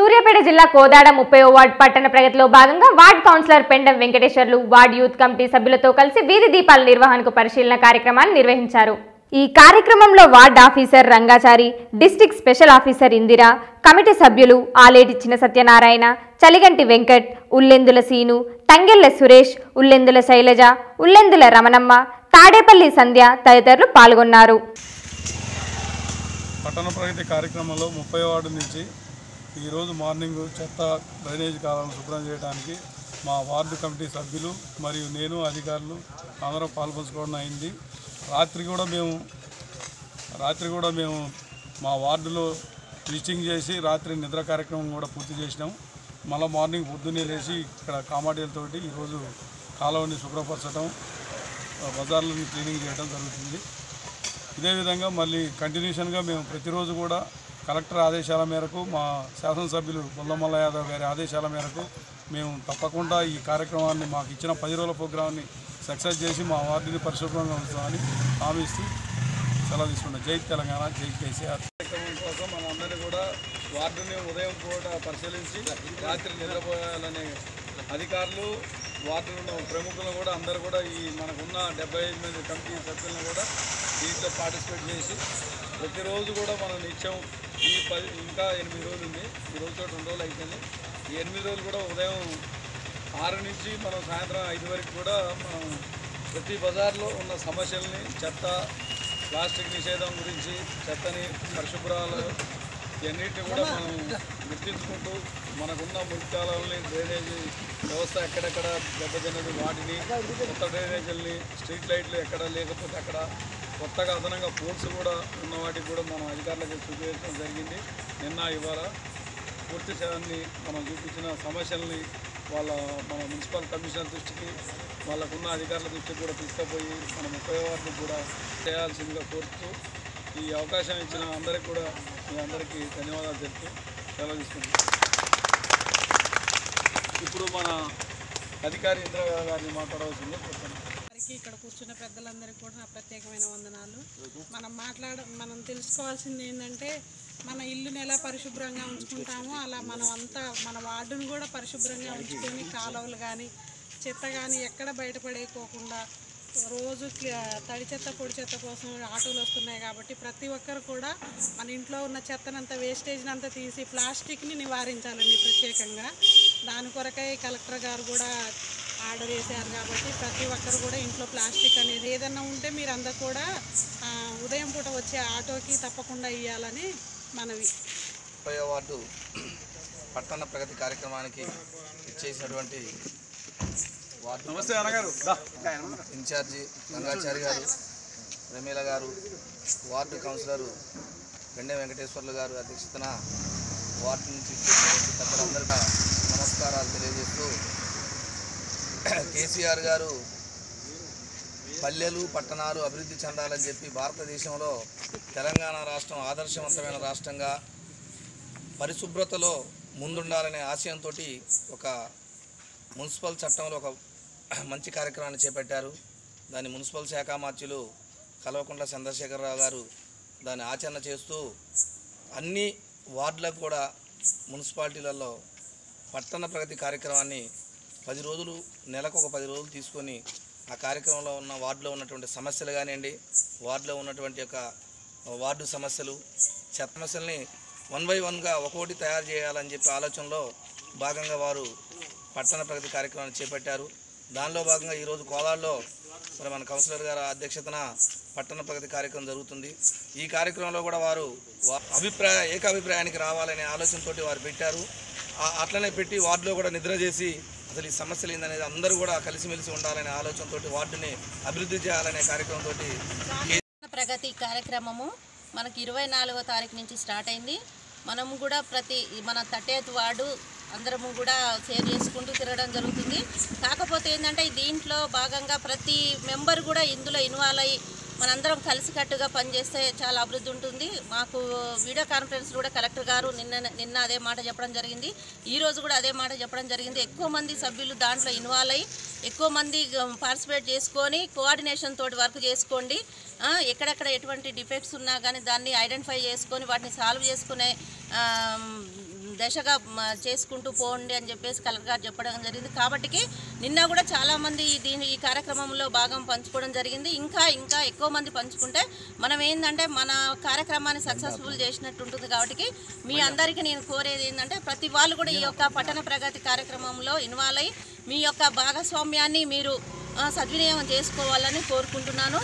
సూర్యాపేట జిల్లా కోదాడ 30వ వార్డు పట్టణ ప్రగతిలో భాగంగా ward councillor Pendam Venkateswarlu ward youth committee సభ్యులతో కలిసి వీధి దీపాల నిర్వహణకు పరిశీలన కార్యక్రమాన్ని నిర్వహించారు. ఈ కార్యక్రమంలో ward officer Rangachari, district special officer Indira, committee సభ్యులు ఆలేటి చిన్న సత్యనారాయణ, చలిగంటి వెంకట్, ఉల్లెందుల సీను, తంగెళ్ల సురేష్, ఉల్లెందుల శైలజ, ఉల్లెందుల రమణమ్మ, తాడేపల్లి సంధ్య తదితరులు పాల్గొన్నారు. పట్టణ ప్రగతి కార్యక్రమంలో 30వ వార్డు నుంచి ఈరోజు మార్నింగ్ చెత్త డ్రైనేజ్ కాలాలను శుభ్రం చేయడానికి మా వార్డు కమిటీ సభ్యులు మరియు నేను అధికారులు అందరం పాల్పంచుకోవడం అయింది. రాత్రి కూడా మేము మా వార్డులో విజిటింగ్ చేసి రాత్రి నిద్ర కార్యక్రమం కూడా పూర్తి చేసినాం. మళ్ళీ మార్నింగ్ పొద్దున్నే లేచి ఇక్కడ కామాడీలతోటి ఈరోజు కాలువని శుభ్రపరచడం, బజార్లను క్లీనింగ్ చేయడం జరుగుతుంది. ఇదే విధంగా మళ్ళీ కంటిన్యూషన్గా మేము ప్రతిరోజు కూడా కలెక్టర్ ఆదేశాల మేరకు, మా శాసనసభ్యులు బొల్లమల్ల యాదవ్ గారి ఆదేశాల మేరకు మేము తప్పకుండా ఈ కార్యక్రమాన్ని, మాకు ఇచ్చిన 10 రోజుల ప్రోగ్రామ్ని సక్సెస్ చేసి మా వార్డుని పరిశుభ్రంగా ఉంచుతామని హామీ ఇస్తూ సెలవు తీసుకుంటాం. జై తెలంగాణ, జై కేసీఆర్. కార్యక్రమం కోసం మనందరినీ కూడా వార్డుని ఉదయం పూట పరిశీలించి రాత్రి నిద్రపోయాలనే అధికారులు, వార్డులో ఉన్న ప్రముఖులు కూడా అందరూ కూడా ఈ మనకున్న 75 మంది కమిటీ సభ్యులను కూడా దీంట్లో పార్టిసిపేట్ చేసి ప్రతిరోజు కూడా మనం నిత్యం ఇంకా 8 రోజులు ఉంది. ఈ రోజుతో 2 రోజులు అయిపోయింది. ఈ 8 రోజులు కూడా ఉదయం 6 నుంచి మనం సాయంత్రం 5 వరకు కూడా మనం ప్రతి బజార్లో ఉన్న సమస్యల్ని, చెత్త, ప్లాస్టిక్ నిషేధం గురించి, చెత్తని పరిశుభ్రాలు ఇవన్నిటిని కూడా మనం గుర్తించుకుంటూ మనకున్న మురికాలని, డ్రైనేజీ వ్యవస్థ ఎక్కడెక్కడ దెబ్బతిన్నది వాటిని, కొత్త డ్రైనేజీలని, స్ట్రీట్ లైట్లు ఎక్కడ లేకపోతే అక్కడ కొత్తగా అదనంగా పోల్స్ కూడా ఉన్న వాటికి కూడా మనం అధికారులకు చూపించడం జరిగింది. నిన్న ఇవాళ పూర్తి సేవన్ని మనం చూపించిన సమస్యల్ని మన మున్సిపల్ కమిషనర్ దృష్టికి, వాళ్ళకున్న అధికారుల దృష్టికి కూడా తీసుకుపోయి మన 30వ వార్డు కూడా చేయాల్సిందిగా కోరుతూ ఈ అవకాశం ఇచ్చిన అందరికీ కూడా మీ అందరికీ ధన్యవాదాలు చెప్తూ సెలవు తీసుకుంటాం. ఇప్పుడు మన అధికారి ఇంద్ర గారిని మాట్లాడవలసిందో చెప్తాను. ఇక్కడ కూర్చున్న పెద్దలందరికీ కూడా నా ప్రత్యేకమైన వందనాలు. మనం తెలుసుకోవాల్సింది ఏంటంటే, మన ఇల్లుని ఎలా పరిశుభ్రంగా ఉంచుకుంటామో అలా మన వార్డును కూడా పరిశుభ్రంగా ఉంచుకొని కాలువలు కానీ, చెత్త కానీ ఎక్కడ బయటపడేయకోకుండా రోజు తడి చెత్త, పొడి చెత్త కోసం ఆటోలు వస్తున్నాయి కాబట్టి ప్రతి ఒక్కరు కూడా మన ఇంట్లో ఉన్న చెత్తనంతా, వేస్టేజ్ని అంతా తీసి ప్లాస్టిక్ని నివారించాలండి. ప్రత్యేకంగా దాని కొరకై కలెక్టర్ గారు కూడా ఆర్డర్ చేశారు కాబట్టి ప్రతి ఒక్కరు కూడా ఇంట్లో ప్లాస్టిక్ అనేది ఏదన్నా ఉంటే మీరు అందరూ కూడా ఉదయం పూట వచ్చే ఆటోకి తప్పకుండా ఇవ్వాలని మనవి. 30వ వార్డు పట్టణ ప్రగతి కార్యక్రమానికి ఇచ్చేసినటువంటి వార్డు ఇన్ఛార్జి రంగాచారి గారు, ప్రమీల గారు, వార్డు కౌన్సిలరు పెండెం వెంకటేశ్వర్లు గారు అధ్యక్షతన వార్డు నుంచి ఇచ్చేసినటువంటి పెద్దలందరికీ నమస్కారాలు తెలియజేస్తూ, కేసీఆర్ గారు పల్లెలు, పట్టణాలు అభివృద్ధి చెందాలని చెప్పి భారతదేశంలో తెలంగాణ రాష్ట్రం ఆదర్శవంతమైన రాష్ట్రంగా పరిశుభ్రతలో ముందుండాలనే ఆశయంతో ఒక మున్సిపల్ చట్టంలో ఒక మంచి కార్యక్రమాన్ని చేపట్టారు. దాన్ని మున్సిపల్ శాఖ మంత్రులు కల్వకుంట్ల చంద్రశేఖరరావు గారు దాన్ని ఆచరణ చేస్తూ అన్ని వార్డులకు కూడా మున్సిపాలిటీలలో పట్టణ ప్రగతి కార్యక్రమాన్ని 10 రోజులు, నెలకు ఒక 10 రోజులు తీసుకొని ఆ కార్యక్రమంలో ఉన్న వార్డులో ఉన్నటువంటి సమస్యలు కానివ్వండి, వార్డులో ఉన్నటువంటి వార్డు సమస్యలు, చెత్త సమస్యల్ని 1 by 1గా ఒక్కొక్కటి తయారు చేయాలని చెప్పి ఆలోచనలో భాగంగా వారు పట్టణ ప్రగతి కార్యక్రమాన్ని చేపట్టారు. దానిలో భాగంగా ఈరోజు కోదాడలో మరి మన కౌన్సిలర్ గారి అధ్యక్షతన పట్టణ ప్రగతి కార్యక్రమం జరుగుతుంది. ఈ కార్యక్రమంలో కూడా వారు ఏకాభిప్రాయానికి రావాలనే ఆలోచనతో వారు పెట్టారు. అట్లనే పెట్టి వార్డులో కూడా నిద్ర చేసి అసలు ఈ సమస్యలు ఏందనేది అందరూ కూడా కలిసిమెలిసి ఉండాలనే ఆలోచనతో వార్డుని అభివృద్ధి చేయాలనే కార్యక్రమంతో ప్రగతి కార్యక్రమము మనకి 24వ తారీఖు నుంచి స్టార్ట్ అయింది. మనము కూడా మన 30వ వార్డు అందరము కూడా షేర్ చేసుకుంటూ తిరగడం జరుగుతుంది. కాకపోతే ఏంటంటే దీంట్లో భాగంగా ప్రతి మెంబర్ కూడా ఇందులో ఇన్వాల్వ్ అయ్యి మనందరం కలిసికట్టుగా పనిచేస్తే చాలా అభివృద్ధి ఉంటుంది. మాకు వీడియో కాన్ఫరెన్స్ కూడా కలెక్టర్ గారు నిన్న అదే మాట చెప్పడం జరిగింది. ఈరోజు కూడా అదే మాట చెప్పడం జరిగింది. ఎక్కువ మంది సభ్యులు దాంట్లో ఇన్వాల్వ్ అయ్యి ఎక్కువ మంది పార్టిసిపేట్ చేసుకొని కోఆర్డినేషన్ తోటి వర్క్ చేసుకోండి. ఎక్కడెక్కడ ఎటువంటి డిఫెక్ట్స్ ఉన్నా కానీ దాన్ని ఐడెంటిఫై చేసుకొని వాటిని సాల్వ్ చేసుకునే దశగా చేసుకుంటూ పోండి అని చెప్పేసి కలెక్టర్ గారు చెప్పడం జరిగింది. కాబట్టి నిన్న కూడా చాలామంది ఈ కార్యక్రమంలో భాగం పంచుకోవడం జరిగింది. ఇంకా ఎక్కువ మంది పంచుకుంటే మనం ఏంటంటే మన కార్యక్రమాన్ని సక్సెస్ఫుల్ చేసినట్టు ఉంటుంది. కాబట్టి మీ అందరికీ నేను కోరేది ఏంటంటే ప్రతి వాళ్ళు కూడా ఈ యొక్క పట్టణ ప్రగతి కార్యక్రమంలో ఇన్వాల్వ్ అయ్యి మీ యొక్క భాగస్వామ్యాన్ని మీరు సద్వినియోగం చేసుకోవాలని కోరుకుంటున్నాను.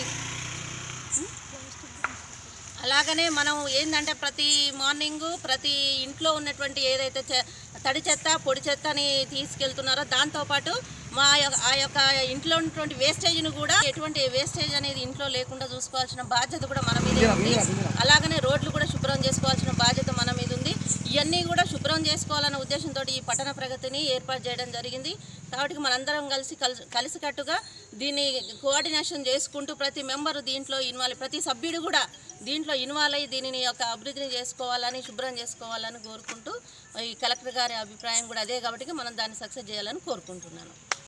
అలాగనే మనం ఏంటంటే ప్రతి మార్నింగు ప్రతి ఇంట్లో ఉన్నటువంటి ఏదైతే తడి చెత్త పొడి చెత్తని తీసుకెళ్తున్నారో దాంతోపాటు ఆ యొక్క ఇంట్లో ఉన్నటువంటి వేస్టేజ్ను కూడా ఎటువంటి వేస్టేజ్ అనేది ఇంట్లో లేకుండా చూసుకోవాల్సిన బాధ్యత కూడా మన మీద ఉంది. అలాగనే రోడ్లు కూడా శుభ్రం చేసుకోవాల్సిన బాధ్యత మన మీద ఉంది. ఇవన్నీ కూడా శుభ్రం చేసుకోవాలన్న ఉద్దేశంతో ఈ పట్టణ ప్రగతిని ఏర్పాటు చేయడం జరిగింది. కాబట్టి మనందరం కలిసికట్టుగా దీన్ని కోఆర్డినేషన్ చేసుకుంటూ ప్రతి మెంబరు దీంట్లో ఇన్వాల్వ్, ప్రతి సభ్యుడు కూడా దీంట్లో ఇన్వాల్వ్ అయ్యి దీనిని యొక్క అభివృద్ధిని చేసుకోవాలని శుభ్రం చేసుకోవాలని కోరుకుంటూ ఈ కలెక్టర్ గారి అభిప్రాయం కూడా అదే కాబట్టి మనం దాన్ని సక్సెస్ చేయాలని కోరుకుంటున్నాను.